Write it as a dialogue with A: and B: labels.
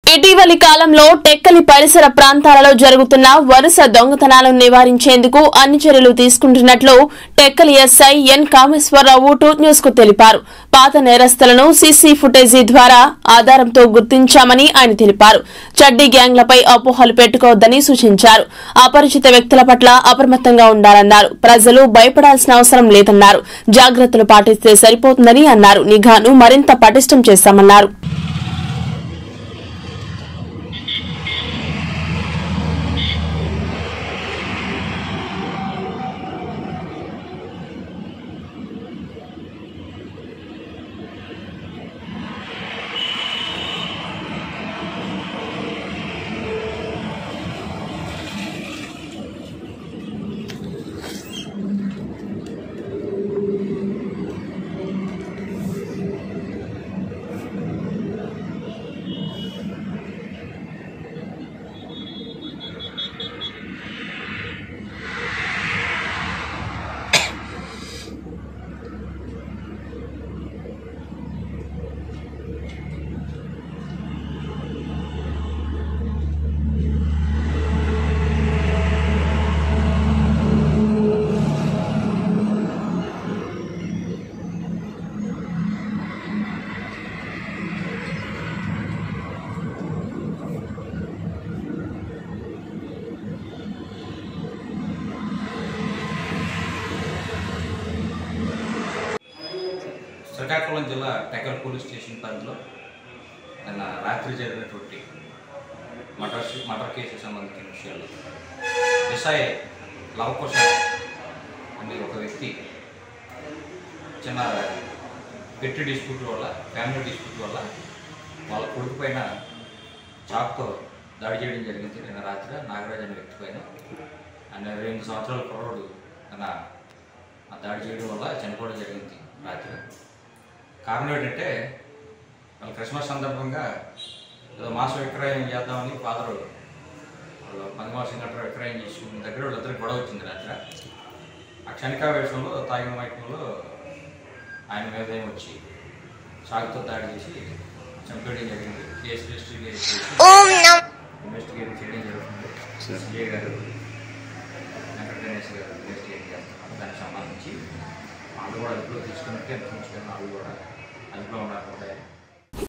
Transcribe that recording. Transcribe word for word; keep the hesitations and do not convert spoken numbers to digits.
A: ఇటీవలి కాలంలో టెక్కలి పరిసర ప్రాంతాలలో జరుగుతున్న వరుస దొంగతనాలను నివారించేందుకు అన్ని చర్యలు తీసుకుంటున్నట్లు Tekkali SI N Kameswararao Truth News కు తెలిపారు. పాత నేరస్తులను సీసీ ఫుటేజీ ద్వారా ఆధారంతో గుర్తించామని ఆయన తెలిపారు. చడ్డీ గ్యాంగ్లపై అపోహలు పెట్టుకోవద్దని సూచించారు. అపరిచిత వ్యక్తుల పట్ల అప్రమత్తంగా ఉండాలన్నారు. ప్రజలు భయపడాల్సిన అవసరం లేదన్నారు. జాగ్రత్తలు పాటిస్తే సరిపోతుందని అన్నారు. నిఘాను మరింత పటిష్టం చేశామన్నారు.
B: శ్రీకాకుళం జిల్లా టెక్కల్ పోలీస్ స్టేషన్ పరిధిలో నిన్న రాత్రి జరిగినటువంటి మర్డర్ మర్డర్ కేసుకు సంబంధించిన విషయాలు ఎస్ఐ లవకుశ అనే ఒక వ్యక్తి చిన్న పెట్టి డిస్ప్యూట్ వల్ల ఫ్యామిలీ డిస్ప్యూట్ వల్ల వాళ్ళ కొడుకు పైన చాకుతో దాడి చేయడం జరిగింది. నిన్న రాత్రి నాగరాజ్ అనే వ్యక్తి పైన ఆయన రెండు సంవత్సరాల కుర్రోడు నిన్న ఆ దాడి చేయడం వల్ల చనిపోవడం జరిగింది రాత్రి. కారణం ఏంటంటే వాళ్ళ క్రిస్మస్ సందర్భంగా ఏదో మాంసం విక్రయం చేద్దామని ఫాదరు వాళ్ళు పంది మాంసం గట్రా విక్రయం చేసుకున్న దగ్గర వాళ్ళిద్దరికి గొడవ వచ్చింది రాత్రి. ఆ క్షణికావేశంలో తాగిన మైకంలో ఆయన మీద ఏమొచ్చి సాగుతో దాడి చేసి చంపేయడం జరిగింది. కేసు రిజిస్టర్ చేసి ఇన్వెస్టిగేట్ చేయడం జరుగుతుంది. సిఐ గారు వెంకట గణేష్ గారు ఇన్వెస్టిగేట్ చేస్తున్నారు. దానికి సంబంధించి వాళ్ళు కూడా అదుపులో తీసుకున్నట్టే ఇన్ఫర్మేషన్ వాళ్ళు కూడా అదుపులో ఉన్నారు.